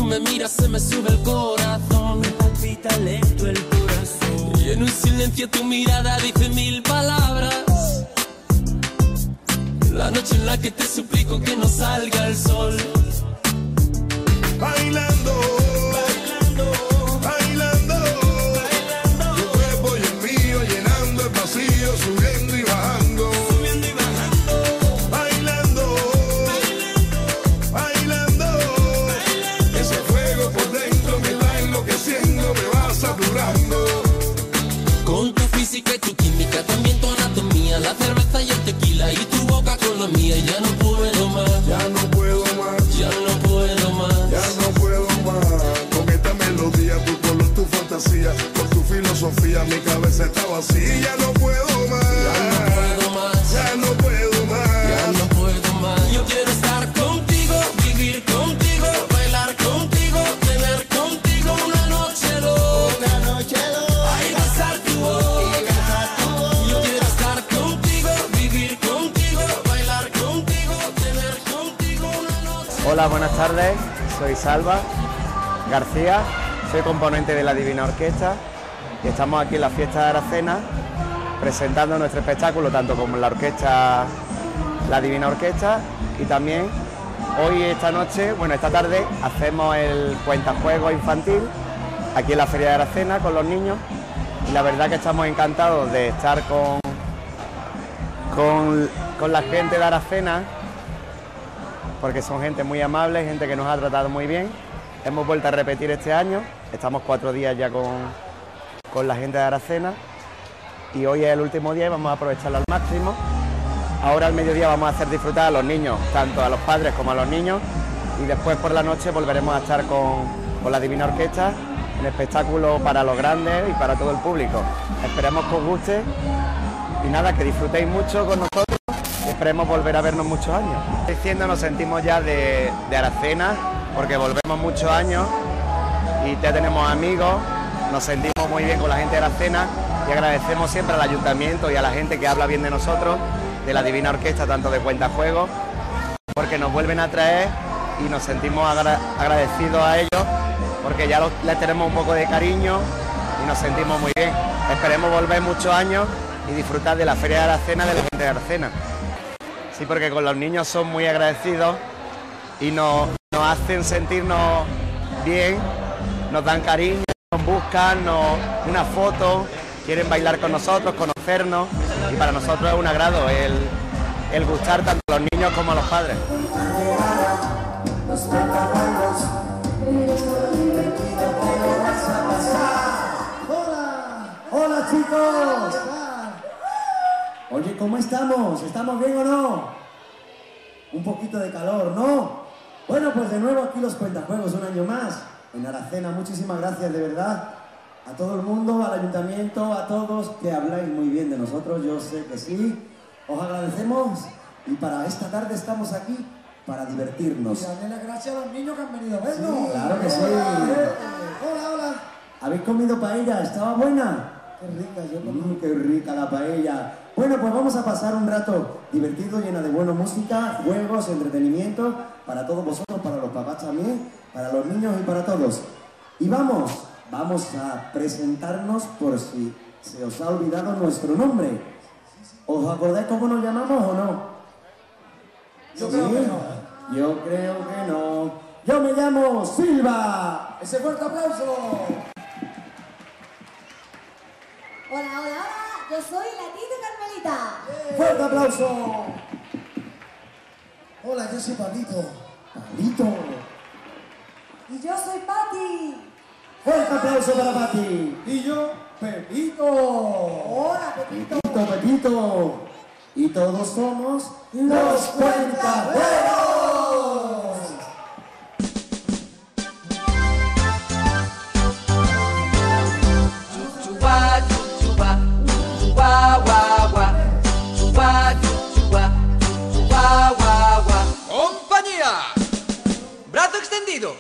me miras se me sube el corazón. Me palpita lento el corazón. Y en un silencio tu mirada dice mil palabras. La noche en la que te suplico que no salga el sol. Bailando, bailando, bailando, bailando. Tu cuerpo y el mío llenando el vacío, subiendo y bajando, Subiendo y bajando. bailando, bailando, bailando, bailando. Ese fuego por dentro me va enloqueciendo, me va saturando. Con tu física y tu química, también tu anatomía, la cerveza y el tequila y tu boca con la mía. Ya no puedo más, Ya no puedo más, ya no puedo más. ya no puedo más. Con esta melodía, tu color, tu fantasía, con tu filosofía, mi cabeza está vacía. Ya no puedo más, Ya no puedo más, ya no puedo más. ya no puedo más. Yo quiero estar contigo, vivir contigo, bailar contigo, tener contigo una noche loca. Ay, besar tu boca. Yo quiero estar contigo, vivir contigo, bailar contigo, tener contigo una noche. Hola, buenas tardes, soy Salva García, soy componente de la Divina Orquesta y estamos aquí en la fiesta de Aracena presentando nuestro espectáculo tanto como la orquesta, la Divina Orquesta, y también hoy, esta noche, bueno, esta tarde hacemos el cuentajuegos infantil aquí en la Feria de Aracena con los niños y la verdad que estamos encantados de estar con la gente de Aracena, porque son gente muy amable, gente que nos ha tratado muy bien. Hemos vuelto a repetir este año, estamos 4 días ya con la gente de Aracena y hoy es el último día y vamos a aprovecharlo al máximo. Ahora al mediodía vamos a hacer disfrutar a los niños, tanto a los padres como a los niños, y después por la noche volveremos a estar con la Divina Orquesta, un espectáculo para los grandes y para todo el público. Esperemos que os guste y nada, que disfrutéis mucho con nosotros. Esperemos volver a vernos muchos años. Diciendo, nos sentimos ya de Aracena, porque volvemos muchos años y ya tenemos amigos, nos sentimos muy bien con la gente de Aracena y agradecemos siempre al ayuntamiento y a la gente que habla bien de nosotros, de la Divina Orquesta, tanto de cuentajuegos, porque nos vuelven a traer y nos sentimos agradecidos a ellos, porque ya les tenemos un poco de cariño y nos sentimos muy bien. Esperemos volver muchos años y disfrutar de la Feria de Aracena, de la gente de Aracena. Sí, porque con los niños son muy agradecidos y nos hacen sentirnos bien, nos dan cariño, nos buscan, una foto, quieren bailar con nosotros, conocernos, y para nosotros es un agrado el gustar tanto a los niños como a los padres. Hola chicos. Oye, ¿cómo estamos? ¿Estamos bien o no? Un poquito de calor, ¿no? Bueno, pues de nuevo aquí los cuentajuegos un año más en Aracena. Muchísimas gracias de verdad a todo el mundo, al ayuntamiento, a todos que habláis muy bien de nosotros. Yo sé que sí. Os agradecemos y para esta tarde estamos aquí para divertirnos. Y darle las gracias a los niños que han venido a vernos. Sí, claro que sí. Hola, hola. ¿Habéis comido paella? ¿Estaba buena? Qué rica, yo comí. Qué rica la paella. Bueno, pues vamos a pasar un rato divertido, lleno de buena música, juegos, entretenimiento, para todos vosotros, para los papás también, para los niños y para todos. Y vamos a presentarnos por si se os ha olvidado nuestro nombre. ¿Os acordáis cómo nos llamamos o no? Yo creo que no. Yo creo que no. Yo me llamo Silva. Ese fuerte aplauso. Hola, hola, hola, yo soy la tita Carmelita. Fuerte aplauso. Hola, yo soy Pablito. Pablito. Y yo soy Pati. Fuerte aplauso para Pati. Y yo, Pepito. Hola, Pepito. Pepito. Y todos somos los Cuentajuegos. ¡Compañía! ¡Brazo extendido!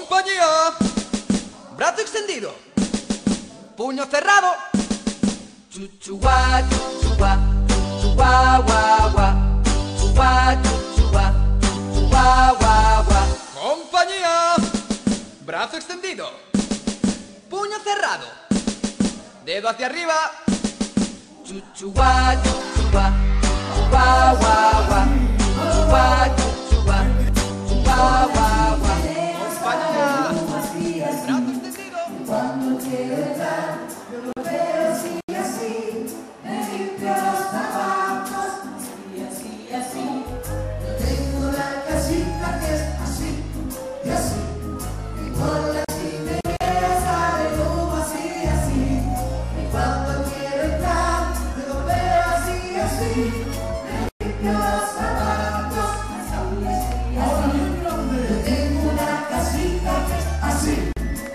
¡Compañía! ¡Brazo extendido! ¡Puño cerrado! Chuchuá, chuchuá, chuchuá, guá, guá. Chuchuá, chuchuá, chuchuá, guá, guá. Compañía. Brazo extendido. Puño cerrado. Dedo hacia arriba. Chuchuá, chuchuá, chuchuá, guá, guá. Chuchuá, chuchuá, chuchuá, guá, guá. Compañía. Brazo extendido. Cuando quiero entrar, yo lo veo así, así. Me limpio los zapatos, así, así, así. Yo tengo la casita que es así, y así. Y con la chimenea sale humo así, así. Y cuando quiero entrar, yo lo veo así, así. Me limpio los zapatos, así, así, así. Yo tengo una casita que es así.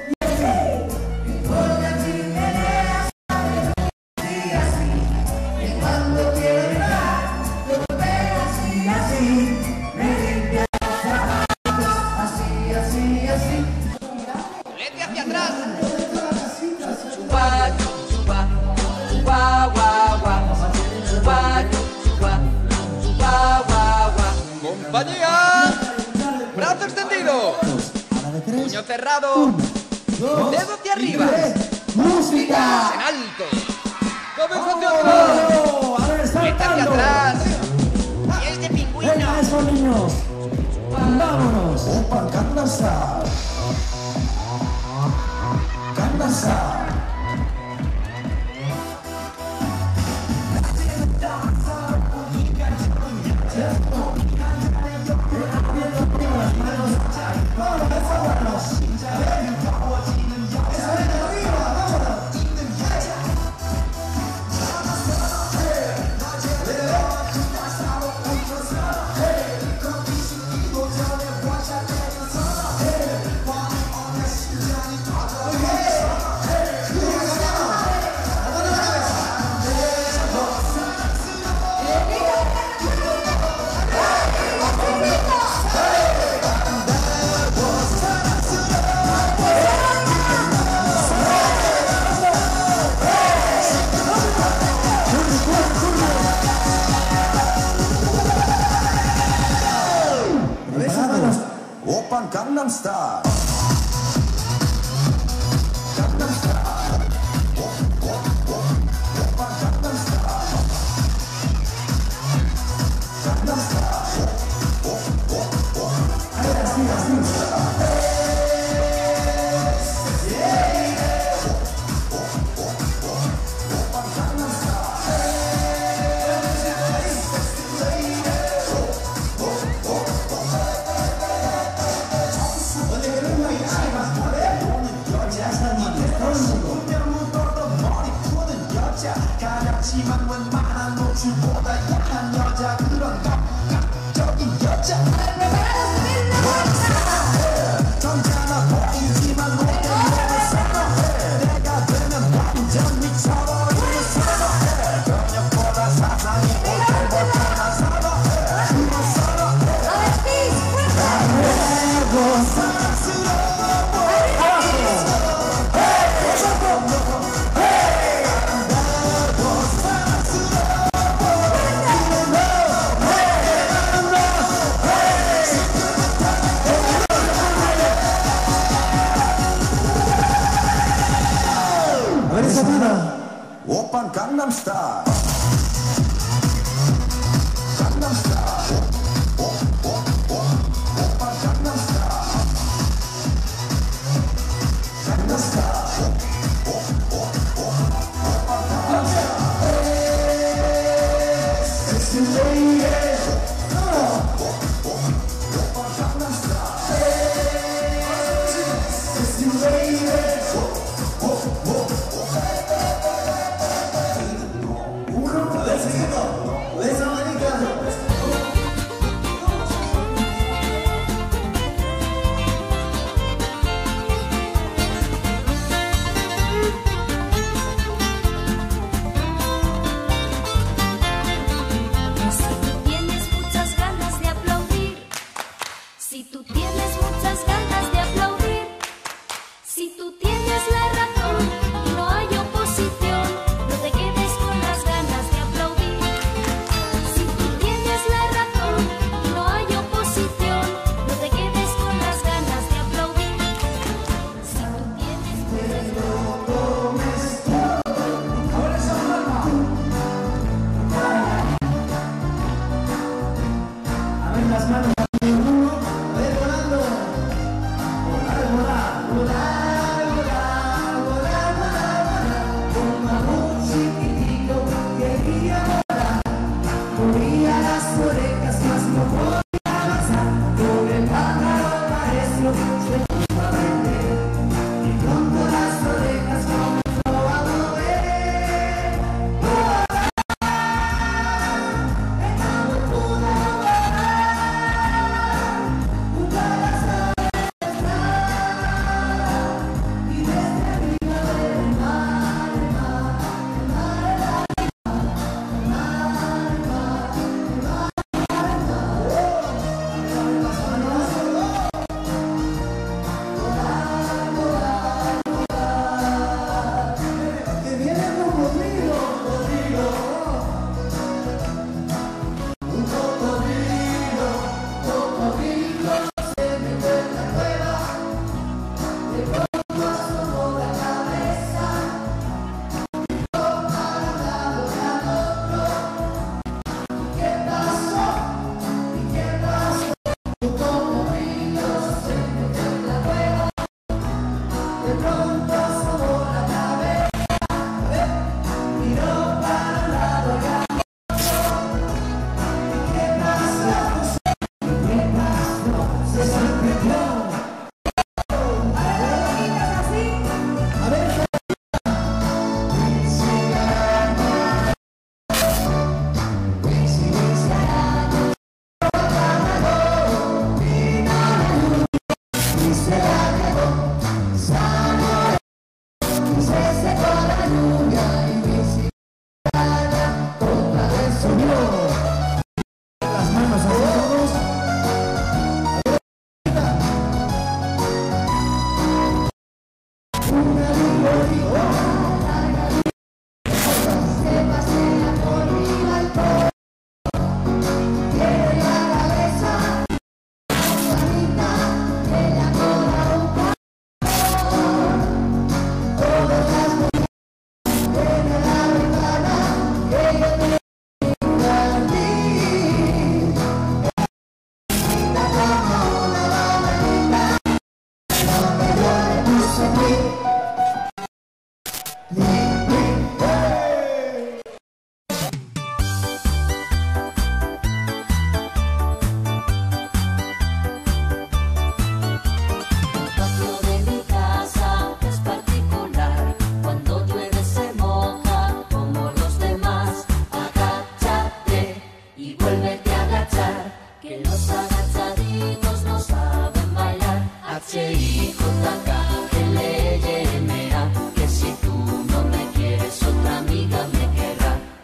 Lete hacia atrás. Chuchuá, chuchuá, chuchuá, guá, guá. Chuchuá, chuchuá, chuchuá, guá, guá. Compañía. Brazo extendido. Puño cerrado. Dedo hacia arriba. ¡Música! En alto. Comenzación. A ver, Lete hacia saltando. atrás. Pies de pingüino. Venga, eso, niños. Vámonos. Opa, Gangnam Style. Gangnam Style. Opa, Gangnam Style. Gangnam Style. Opa, Gangnam Style. Gangnam Style. Opa, Gangnam Style. Gangnam Style. Opa, Gangnam Style. Gangnam Style. Opa, Gangnam Style. Sexy lady. Opa, Gangnam Style. Sexy lady.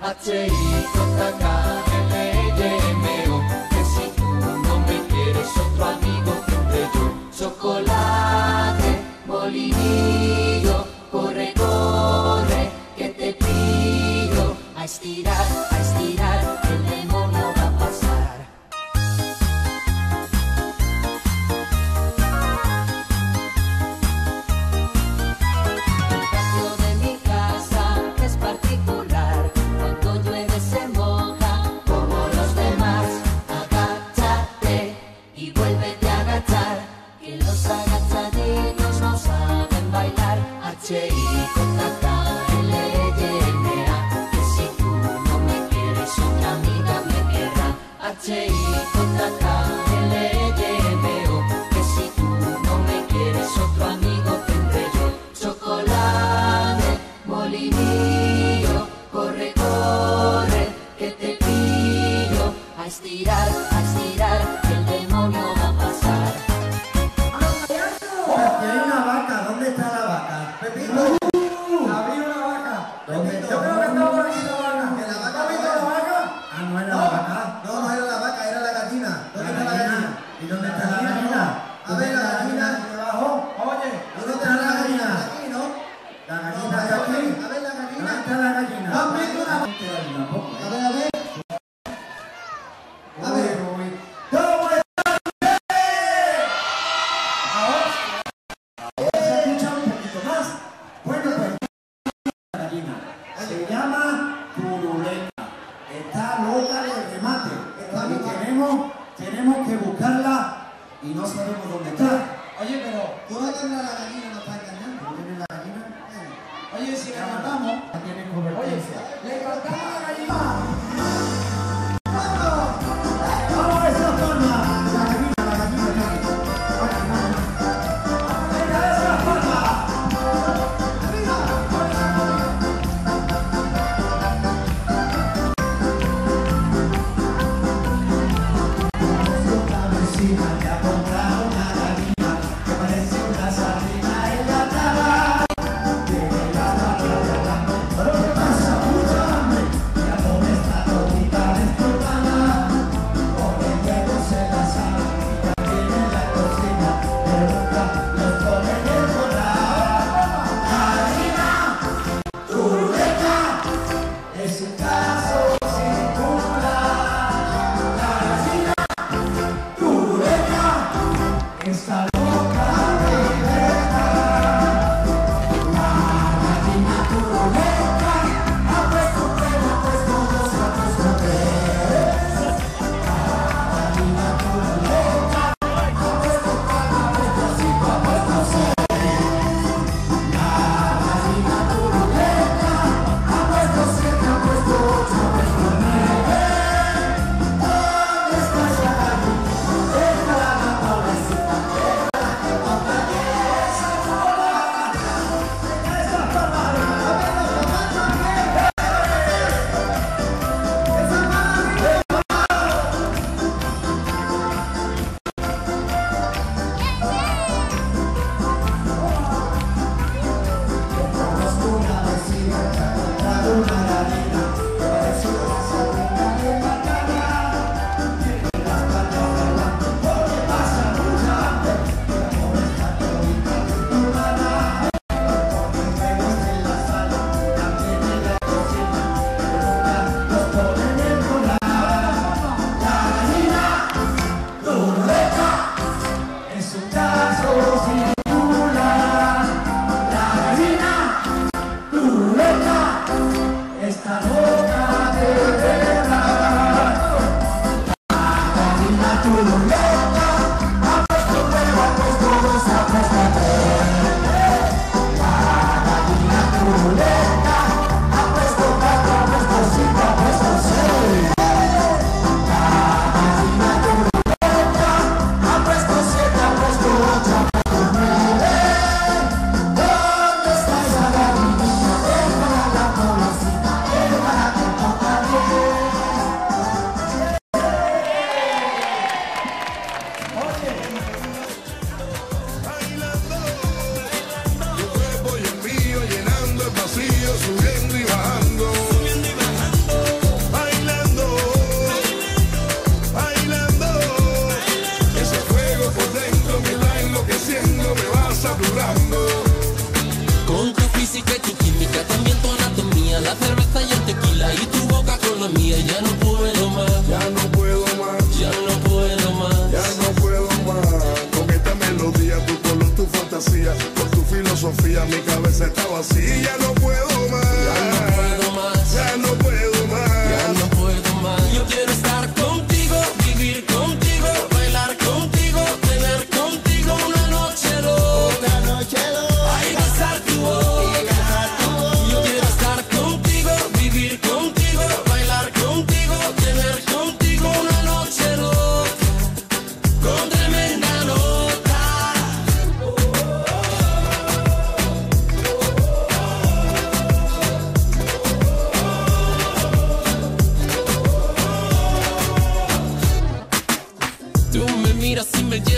H-I-J-K-L-M-O. Que si tú no me quieres, otro amigo tendré yo. Chocolate, molinillo, corre, corre, que te pillo. A estirar, el demonio va a pasar. El patio de mi casa es particular. Cuando llueve se moja como los demás. Agáchate y vuélvete a agachar, que los agachaditos no saben bailar. H-I-J-K-L-M-A. Que si tú no me quieres, otra amiga me querrá. H-I-J-K-L-M-O. Que si tú no me quieres, otro amigo tendré yo. Chocolate, molinillo, corre, corre, que te pillo. A estirar, que el demonio va a pasar. Hay una vaca, ¿dónde está la vaca? Pepito, había una vaca. ¿Dónde está? Yo creo que estaba por aquí la vaca. ¿Que la vaca? ¿Has visto la vaca? Ah, no era la vaca. No, no era la vaca, era la gallina. ¿Dónde está la gallina? ¿Y dónde está la gallina? A ver, la gallina debajo. Oye, ¿dónde está la gallina? Aquí, ¿no? La gallina está aquí. A ver, la gallina. ¿Dónde está la gallina? ¿No has visto una vaca? A ver, a ver. A ver. ¿Cómo están ustedes? Ahora se escucha un poquito más. Bueno, pues la gallina se llama Turuleta. Está loca de remate. Y tenemos que buscarla y no sabemos dónde está. Oye, pero tú no tendrás la gallina, no estás engañando. ¿No tienes la gallina? Oye, si le matamos, tienen competencia. Le cortamos la gallina. ¡Vamos a esa palma! La gallina está aquí. ¡Venga, esa palma! La vecina te ha comprado una gallina que parece una sardina en la taba. Tiene la pata de adelante,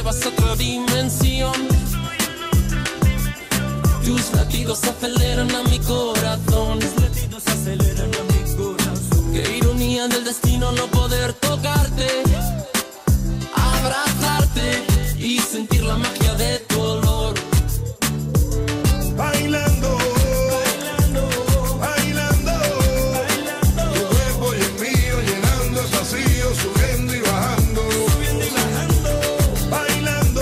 llevas a otra dimensión. Tus latidos aceleran a mi corazón. Tus latidos aceleran a mi corazón. Qué ironía del destino no poder tocarte, abrazarte y sentir la magia de tu olor. Bailando, bailando, tu cuerpo y el mío llenando el vacío, subiendo y bajando, bailando,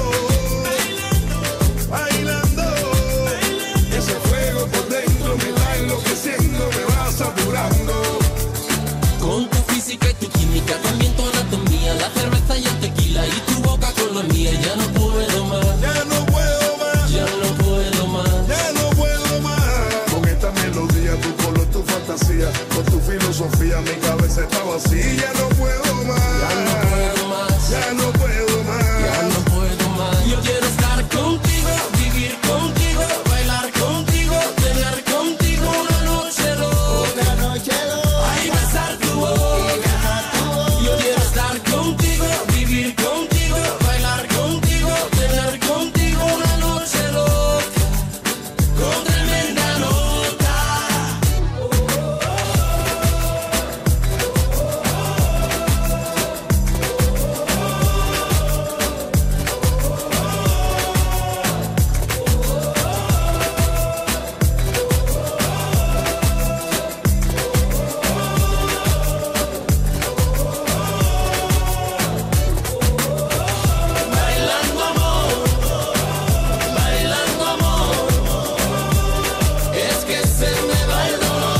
bailando, ese fuego por dentro me va enloqueciendo, me va saturando. Con tu física y tu química, también tu anatomía, la cerveza y el tequila y tu boca con la mía. Ya no puedo más, Ya no puedo más, ya no puedo más. ya no puedo más. Con esta melodía, tu color, tu fantasía, con tu filosofía, mi cabeza está vacía. Ya no puedo más, Ya no puedo más, ya no puedo más. ya no puedo más. Yo quiero estar contigo, vivir contigo, bailar contigo, tener contigo una noche loca. Ay, besar tu boca. Yo quiero estar contigo, vivir contigo, bailar contigo, tener contigo una noche loca, con tremenda nota. Bailando amor, bailando amor, es que se me va el dolor.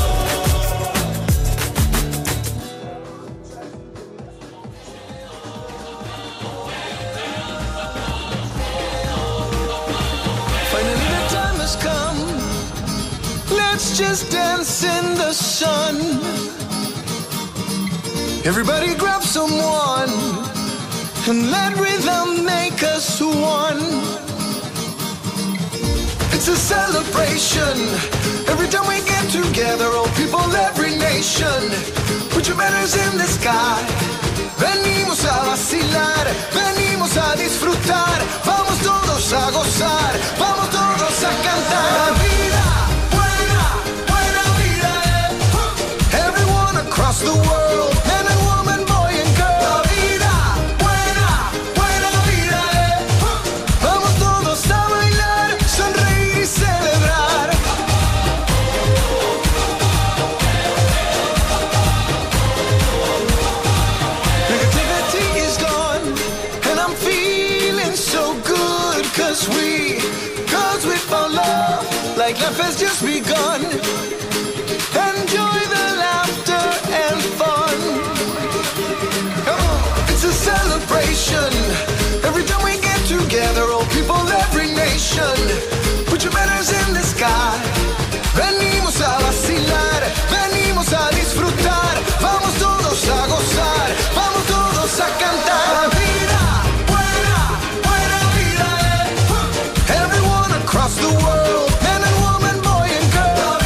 Finally the time has come. Let's just dance in the sun. Everybody grab someone and let rhythm make us one. It's a celebration. Every time we get together, all people, every nation. Put your banners in the sky. Venimos a vacilar, venimos a disfrutar. Vamos todos a gozar, vamos todos a cantar. La vida, buena, buena vida, Everyone across the world, man and woman, boy and girl. La vida, buena, buena vida, Vamos todos a bailar, sonreír y celebrar. Negativity is gone, and I'm feeling so good. Cause we found love, like life has just begun. Enjoy the laughter and fun. Come on. It's a celebration. Every time we get together, all people, every nation. Put your banners in the sky. Venimos a vacilar, venimos a disfrutar. Vamos todos a gozar, vamos todos a cantar. La vida, buena, buena vida, Everyone across the world, man and woman, boy and girl. La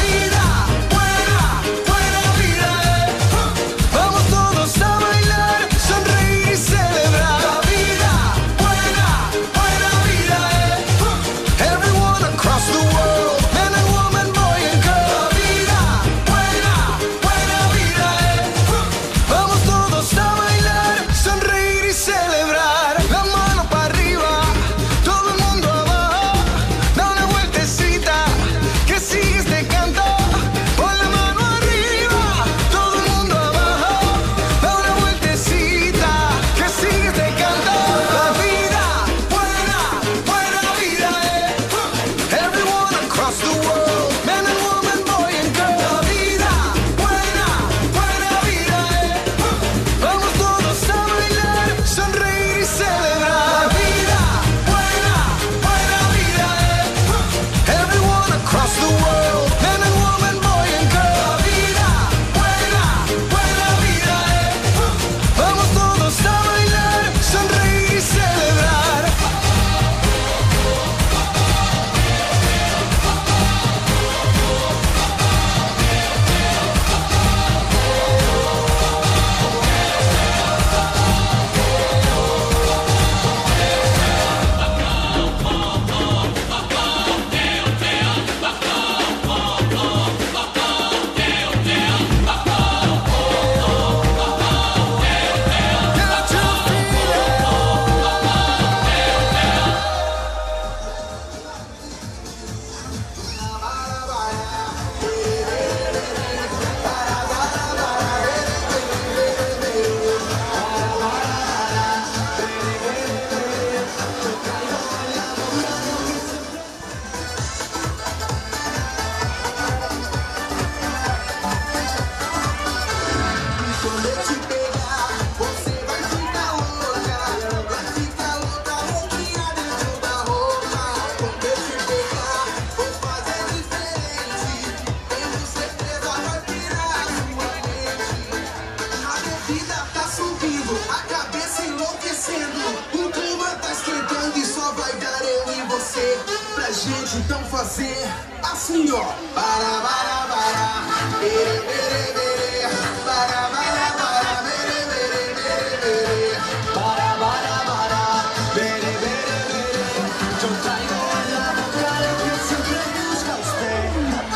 você, pra gente então fazer assim, ó. Para, para, para, bere, bere, bere. Para, para, para, bere, bere, bere, bere. Para, para, para, bere, bere, bere. Yo traigo en la boca lo que siempre busca usted.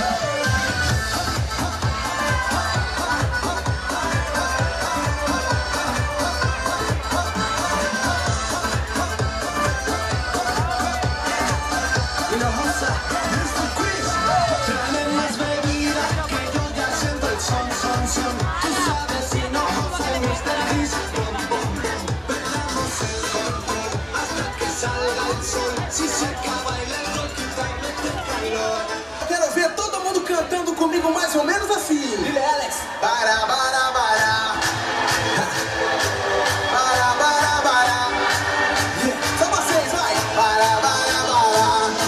Tráeme más bebida que yo ya siento el son, son, son. Tú sabes si no se nuestra disco. Perdamos el control hasta que salga el sol. Si se acaba el rock y mete calor. Quero ver todo mundo cantando comigo mais ou menos assim. Dile, Alex. Para, para, para. Para, para, para. Yeah. Só vocês, vai. Para, para, para.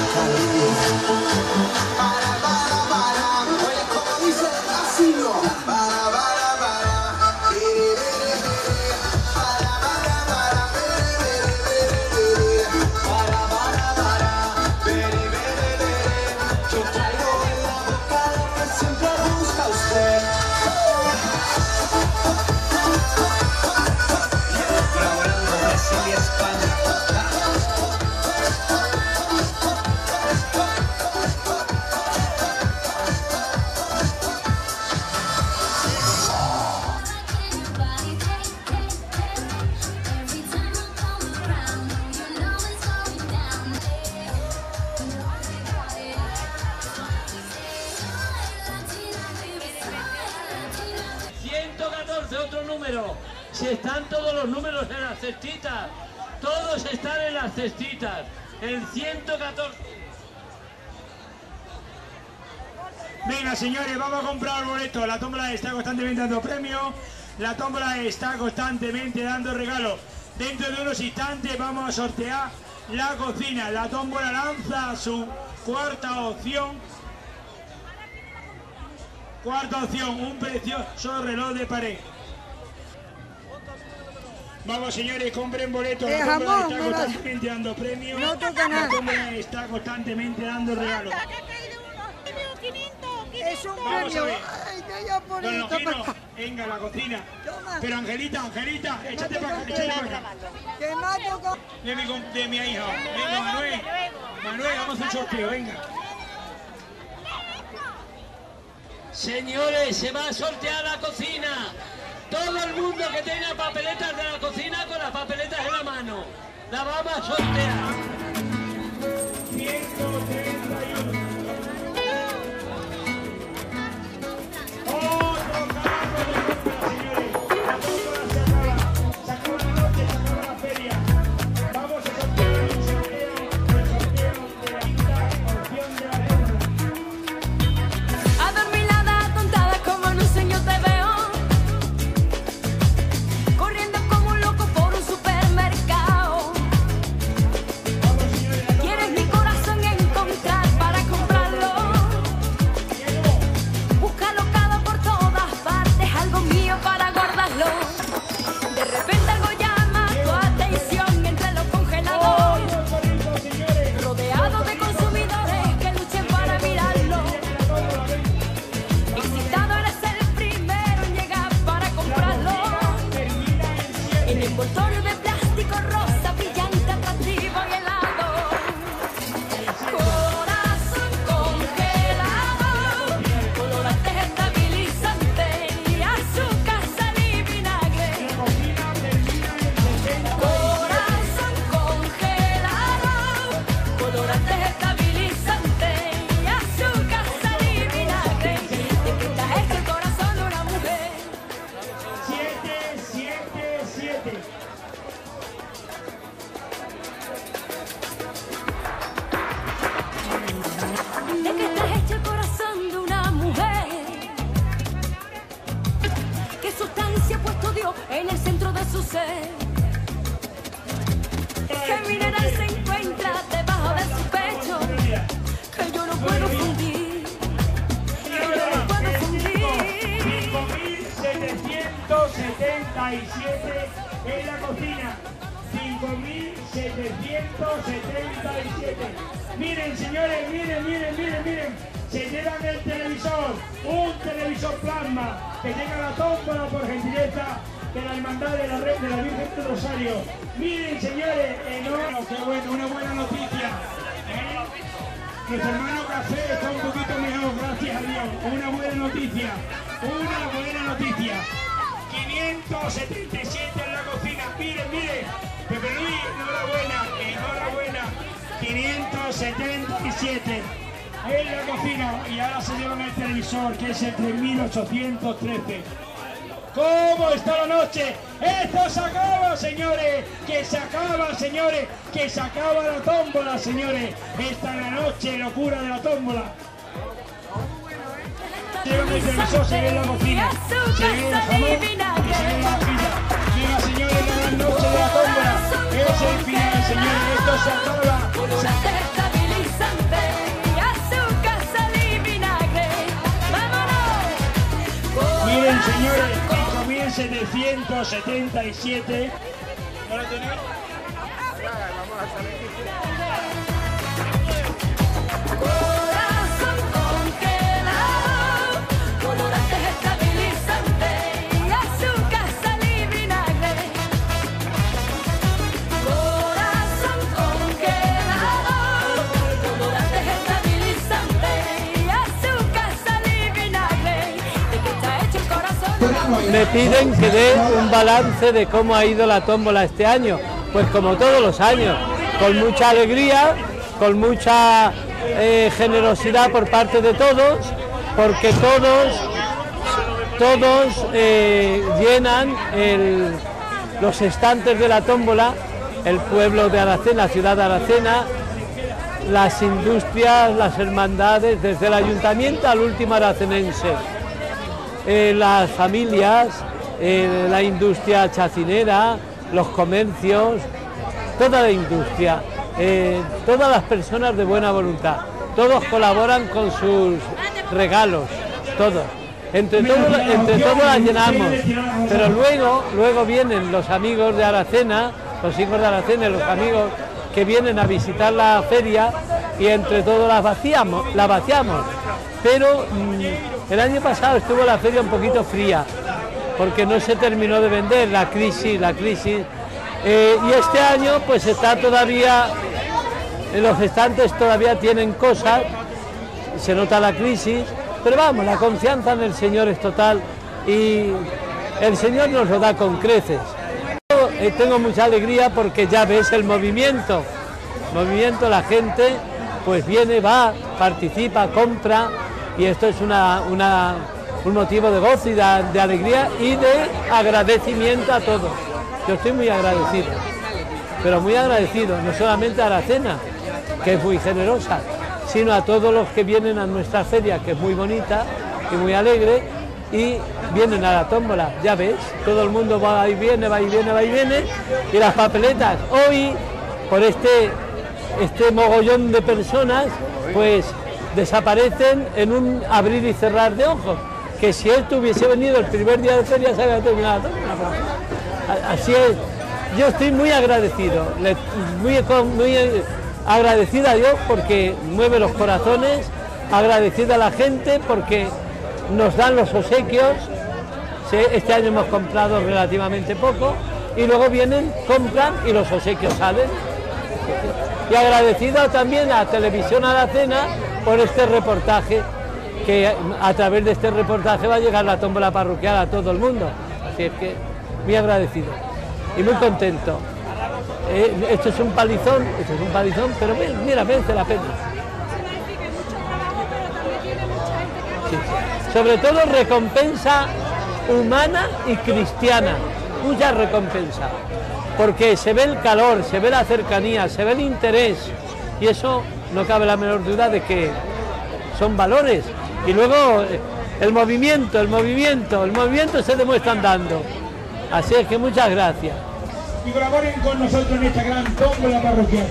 Para, para, para. Olha como diz assim, ó. Para, para, para. Bere, bere, bere. Para, para, para. Bere, bere, bere, bere. Para, para, para. Bere, bere, bere. Yo traigo en la boca lo que siempre busca usted. Colaborando Brasil y España. Otro número. Si están todos los números en las cestitas, todos están en las cestitas. El 114. Venga, señores, vamos a comprar el boleto. La tómbola está constantemente dando premios. La tómbola está constantemente dando regalos. Dentro de unos instantes vamos a sortear la cocina. La tómbola lanza su cuarta opción. Cuarta opción, un precioso reloj de pared. Vamos, señores, compren boletos. La tómbola está constantemente dando premios. La tómbola está constantemente dando regalos. Es un Vamos premio. a ver. Ay, no, ya por Don esto, Longino, papá. venga, la cocina. Toma. Pero Angelita, échate para acá, échate para acá. Que mato con... De mi hija. Venga, Manuel. Manuel, vamos a hacer un sorteo, venga. Señores, se va a sortear la cocina. Todo el mundo que tenga papeletas de la cocina con las papeletas en la mano. La vamos a sortear. 131. Adormilada, tontada, como en un sueño te veo, corriendo como un loco por un supermercado. Quieres mi corazón encontrar para comprarlo. Búscalo cada por todas partes, algo mío para guardarlo. De repente algo llama tu atención entre los congeladores, rodeado de consumidores que luchen para mirarlo. Excitado eres el primero en llegar para comprarlo. En envoltorio de plástico rosa, brillante, atractivo y helado. Corazón congelado, colorantes estabilizantes y azúcar, sal y vinagre. Corazón congelado, colorantes estabilizantes y azúcar, sal y vinagre. ¿De qué está hecho el corazón de una mujer? 777. ¿De qué está hecho el corazón de una mujer? ¿Qué sustancia ha puesto Dios en el centro de su ser? ¿Qué mineral se encuentra debajo de su pecho? Que yo no puedo fundir. Que yo no puedo fundir. 5.777 en la cocina. 5.777. Miren, señores, miren. Se llevan el televisor, un televisor plasma, que llega a la tómbola por gentileza de la Hermandad de la Red de la Virgen del Rosario. Miren, señores, qué bueno, una buena noticia. Nuestro hermano Café está un poquito mejor, gracias a Dios. Una buena noticia. 577 en la cocina. Miren. Pepe Luis, enhorabuena. 577 en la cocina. Y ahora se llevan el televisor, que es el 3813. ¿Cómo está la noche? ¡Esto se acaba, señores! ¡Que se acaba, señores! ¡Que se acaba la tómbola, señores! Esta es la noche, locura de la tómbola. Llevan el televisor, se ve en la cocina, se ve el jamón y se ve la pilla. Venga, señores, la gran noche de la tómbola. Es el final, señores. Esto se acaba. Miren, señores, 5.777. ¿No lo tenéis? Corazón congelado, colorantes estabilizantes y azúcar, sal y vinagre. Corazón congelado, colorantes estabilizantes y azúcar, sal y vinagre. ¿De qué está hecho el corazón? Me piden que dé un balance de cómo ha ido la tómbola este año. Pues como todos los años, con mucha alegría, con mucha generosidad por parte de todos, porque todos llenan los estantes de la tómbola, el pueblo de Aracena, la ciudad de Aracena, las industrias, las hermandades, desde el ayuntamiento al último aracenense, las familias, la industria chacinera, los comercios, toda la industria, todas las personas de buena voluntad, todos colaboran con sus regalos, todos. Entre todos las llenamos, pero luego vienen los amigos de Aracena, los hijos de Aracena, los amigos que vienen a visitar la feria y entre todos la vaciamos. Pero el año pasado estuvo la feria un poquito fría, porque no se terminó de vender, la crisis. Y este año pues está todavía, los estantes todavía tienen cosas, se nota la crisis, pero vamos, la confianza en el Señor es total y el Señor nos lo da con creces. Yo tengo mucha alegría porque ya ves el movimiento, la gente pues viene, va, participa, compra y esto es un motivo de gozo y de alegría y de agradecimiento a todos. Yo estoy muy agradecido, pero muy agradecido, no solamente a Aracena, que es muy generosa, sino a todos los que vienen a nuestra feria, que es muy bonita y muy alegre, y vienen a la tómbola, ya ves, todo el mundo va y viene, y las papeletas, hoy, por este mogollón de personas, pues desaparecen en un abrir y cerrar de ojos, que si esto hubiese venido el primer día de feria se había terminado la tómbola. Así es, yo estoy muy agradecido, muy agradecido a Dios porque mueve los corazones, agradecido a la gente porque nos dan los obsequios, este año hemos comprado relativamente poco y luego vienen, compran y los obsequios salen. Y agradecido también a Televisión Aracena por este reportaje, que a través de este reportaje va a llegar la tómbola parroquial a todo el mundo, así es que muy agradecido y muy contento. Esto es un palizón, pero mira, merece la pena. Sí. Sobre todo recompensa humana y cristiana, mucha recompensa, porque se ve el calor, se ve la cercanía, se ve el interés, y eso no cabe la menor duda de que son valores. Y luego el movimiento se demuestra andando. Así es que muchas gracias. Y colaboren con nosotros en esta gran tómbola parroquial.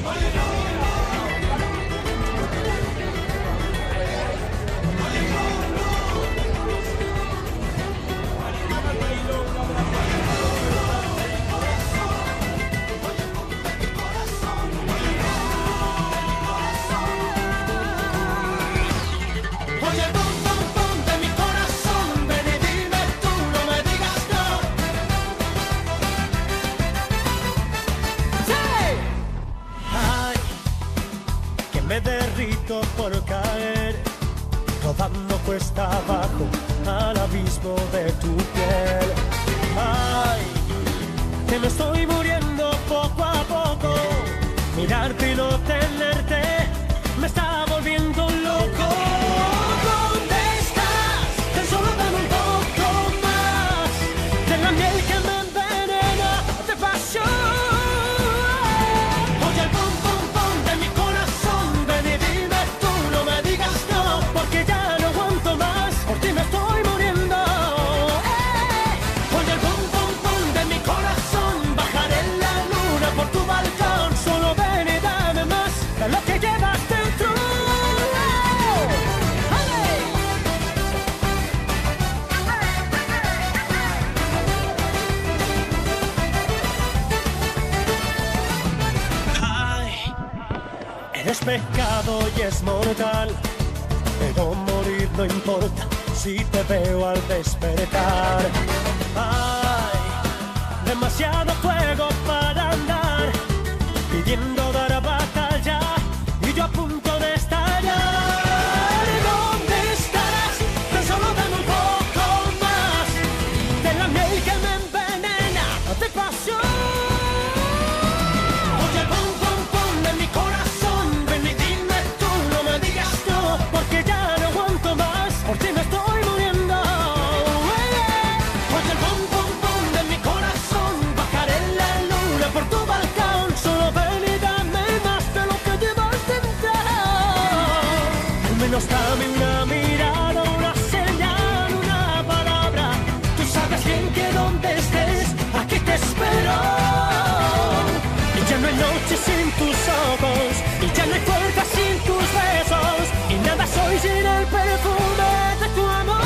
muriendo por caer, rodando cuesta abajo al abismo de tu piel. Ay, que me estoy muriendo poco a poco. Mirarte y no tenerte me está volviendo loco. ¿Dónde estás? Tan solo dame un poco más de la miel que me envenena de pasión. Oye, el pum pum pum de mi corazón, ven y dime tú, no me digas no, porque ya no aguanto más, por ti me estoy muriendo. Oye, el pum pum pum de mi corazón, bajaré la luna por tu balcón, solo ven y dame más de lo que llevas dentro. Eres pecado y es mortal, pero morir no importa si te veo al despertar. Ay, demasiado fuego para andar, pidiendo dar batalla y yo a punto de estallar. ¿Dónde estás? Tan solo dame un poco más de la miel que me envenena de pasión. Oye, pum pum pum de mi corazón, ven y dime tú, no me digas no, porque ya no aguanto más, por ti me estoy muriendo. Oye, el pum pum pum de mi corazón, bajaré la luna por tu balcón, solo ven y dame más de lo que llevas dentro. Al menos dame una mirada, una señal, una palabra. Tú sabes bien que donde estés, aquí te espero. Y ya no hay noche sin tus ojos, y ya no hay fuerza sin tus besos, y nada soy sin el perfume de tu amor.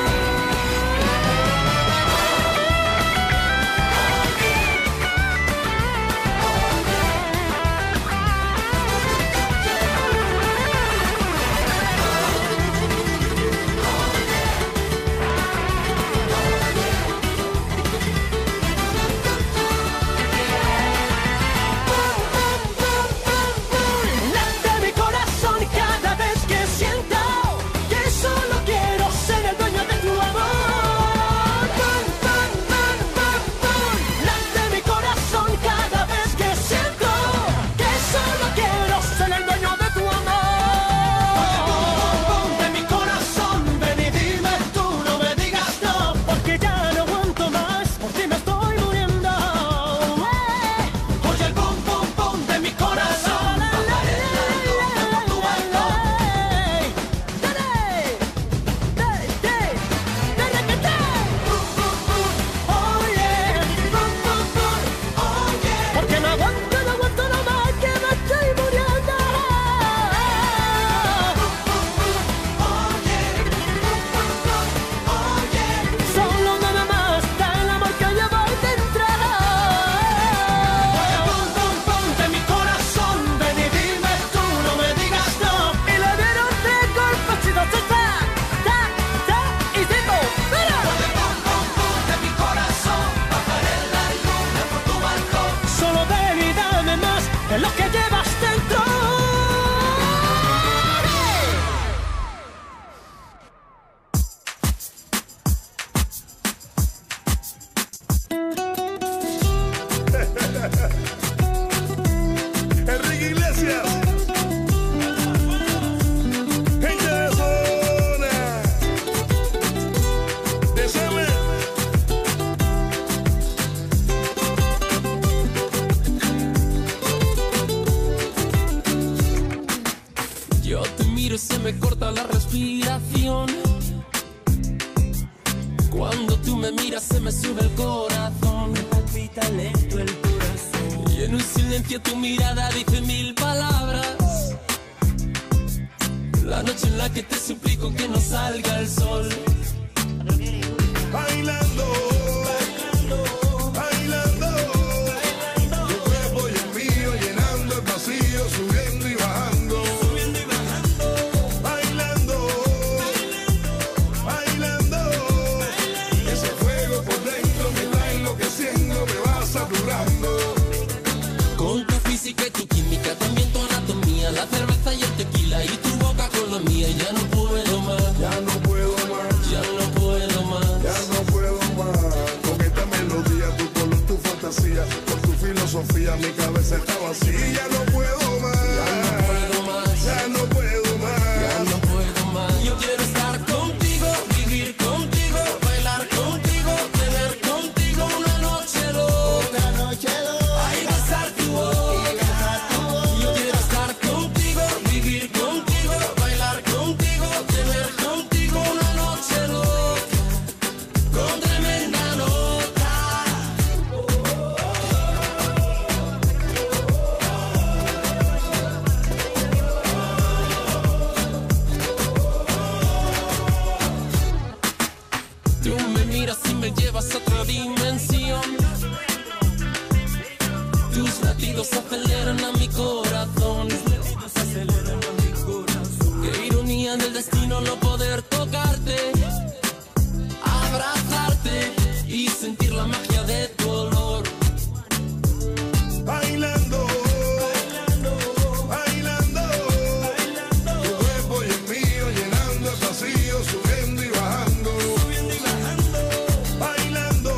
Late mi corazón cada vez que siento que solo quiero ser el dueño de tu amor. Pum, pum, pum, pum, pum. Late mi corazón cada vez que siento que solo quiero ser el dueño de tu amor. Pum, pum, de mi corazón, ven y dime tú, no me digas no, porque ya no aguanto más, por ti me estoy muriendo. Oye, el pum, pum, pum de mi corazón, bajaré la luna por tu balcón. Porque no aguanto no más, que me estoy muriendo. Solo nada más del amor que llevo dentro. Oye, pum, pum, pum de mi corazón, ven y dime tú, no me digas no. Y le dieron tres golpecitos, y cinco, pero. Oye, pum, pum, pum de mi corazón, bajaré la luna por tu balcón. Solo ven y dame más de lo que llevas dentro. Enrique Iglesias, gente de zona, de Seme. Yo te miro y se me corta la respiración. Cuando tú me miras se me sube el corazón. Me palpita lento el corazón. Y en un silencio tu mirada dice mil palabras. La noche en la que te suplico que no salga el sol. Bailando, bailando, tu cuerpo y el mío llenando el vacío, subiendo y bajando, bailando, bailando, ese fuego por dentro me va enloqueciendo, me va saturando. Con tu física y tu química, también tu anatomía, la cerveza y el tequila y tu voz filosofía, mi cabeza está vacía. Ya no puedo más, ya no puedo más, ya no puedo más. Yo quiero estar contigo, vivir contigo, bailar contigo, tener contigo una noche loca, ay, besar tu boca. Yo quiero estar contigo, vivir contigo, bailar contigo, tener contigo una noche loca, con tremenda nota. Tú me miras y me llevas a otra dimensión. Tus latidos aceleran a mi corazón. Qué ironía del destino no poder tocarte, abrazarte y sentir la magia de tu olor. Bailando, bailando, tu cuerpo y el mío llenando el vacío, subiendo y bajando. Bailando,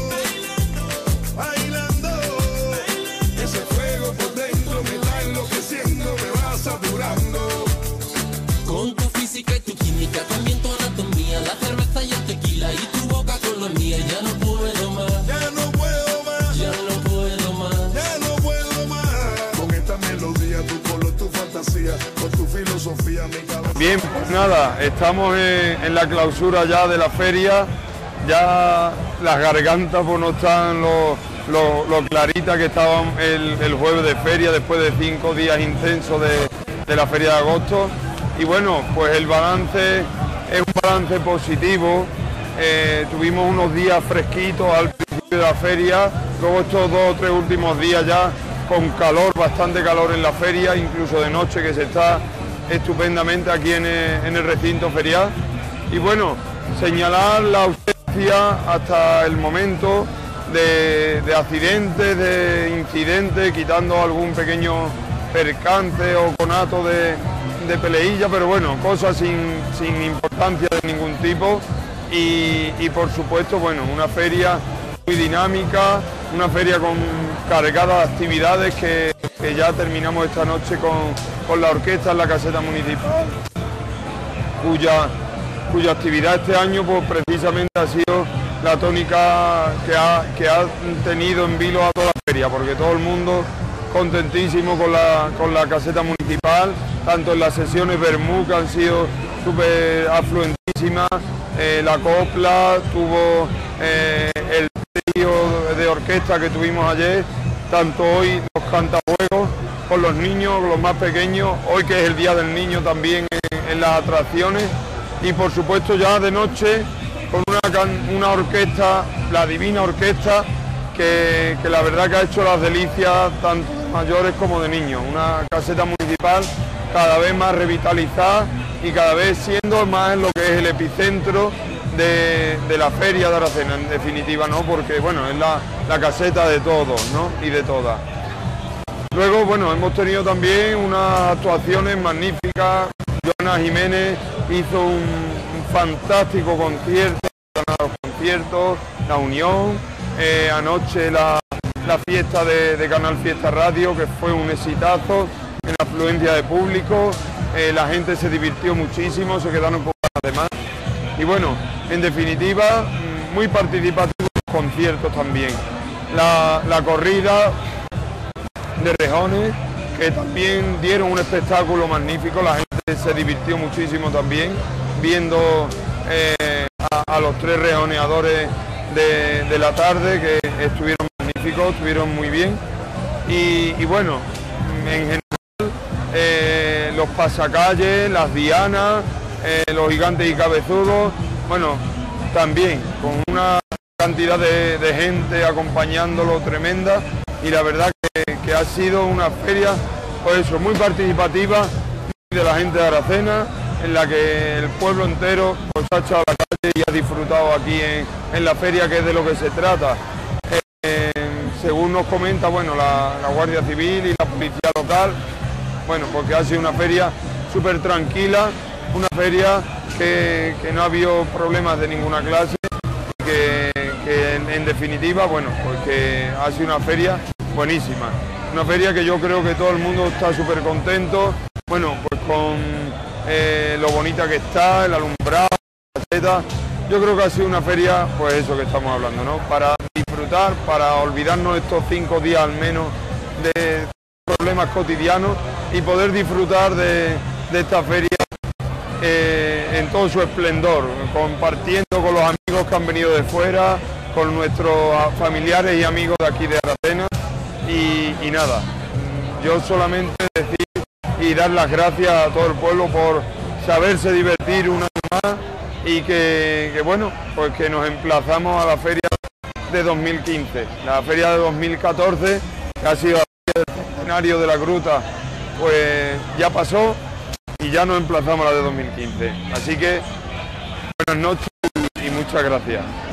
bailando, ese fuego por dentro me está enloqueciendo, me va saturando. Con tu física y tu química, también tu anatomía, la cerveza y el tequila y tu boca con la mía. Ya no puedo más, ya no puedo más, ya no puedo más, ya no puedo más. Con esta melodía, tu color, tu fantasía, con tu filosofía, mi cabeza. Bien, pues nada, estamos en la clausura ya de la feria. Ya las gargantas pues no están lo claritas que estaban el jueves de feria, después de 5 días intensos de la feria de agosto. Y bueno, pues el balance es un balance positivo. Tuvimos unos días fresquitos al principio de la feria, luego estos 2 o 3 últimos días ya con calor, bastante calor en la feria, incluso de noche, que se está estupendamente aquí en el recinto ferial. Y bueno, señalar la ausencia hasta el momento de accidentes, de incidentes, quitando algún pequeño percance o conato de peleilla, pero bueno, cosas sin importancia de ningún tipo. Y por supuesto, bueno, una feria muy dinámica, una feria cargada de actividades que ya terminamos esta noche con la orquesta en la caseta municipal, cuya actividad este año pues precisamente ha sido la tónica que ha tenido en vilo a toda la feria, porque todo el mundo contentísimo con la caseta municipal, tanto en las sesiones Bermú, que han sido súper afluentísimas, la copla, tuvo el trío de orquesta que tuvimos ayer, tanto hoy los cantajuegos con los niños, los más pequeños, hoy que es el Día del Niño también en las atracciones, y por supuesto ya de noche con una orquesta, la Divina Orquesta, que la verdad que ha hecho las delicias tanto de mayores como de niños. Una caseta municipal cada vez más revitalizada y cada vez siendo más en lo que es el epicentro de la feria de Aracena, en definitiva, ¿no? Porque bueno, es la caseta de todos, ¿no? Y de todas. Luego, bueno, hemos tenido también unas actuaciones magníficas. Joana Jiménez hizo un fantástico concierto, los conciertos, La Unión, anoche la fiesta de Canal Fiesta Radio, que fue un exitazo en afluencia de público, la gente se divirtió muchísimo, se quedaron con ganas de más. Y bueno, en definitiva, muy participativos los conciertos también. La corrida de rejones, que también dieron un espectáculo magnífico, la gente se divirtió muchísimo también, viendo a los 3 rejoneadores de la tarde, que estuvieron magníficos, estuvieron muy bien. Y bueno, en general, los pasacalles, las dianas, los gigantes y cabezudos, bueno, también con una cantidad de gente acompañándolo tremenda, y la verdad que ha sido una feria, pues eso, muy participativa de la gente de Aracena, en la que el pueblo entero pues ha echado a la calle y ha disfrutado aquí en la feria, que es de lo que se trata. Según nos comenta, bueno, la Guardia Civil y la Policía Local, bueno, porque ha sido una feria súper tranquila, una feria que no ha habido problemas de ninguna clase, que en definitiva, bueno, pues que ha sido una feria buenísima. Una feria que yo creo que todo el mundo está súper contento, bueno, pues con lo bonita que está, el alumbrado, la caseta. Yo creo que ha sido una feria, pues eso que estamos hablando, ¿no? Para disfrutar, para olvidarnos estos 5 días al menos de problemas cotidianos y poder disfrutar de esta feria en todo su esplendor, compartiendo con los amigos que han venido de fuera, con nuestros familiares y amigos de aquí de Aracena y nada, yo solamente decir y dar las gracias a todo el pueblo por saberse divertir un año más y que bueno, pues que nos emplazamos a la feria de 2015, la feria de 2014 que ha sido el escenario de la gruta, pues ya pasó y ya nos emplazamos a la de 2015, así que buenas noches y muchas gracias.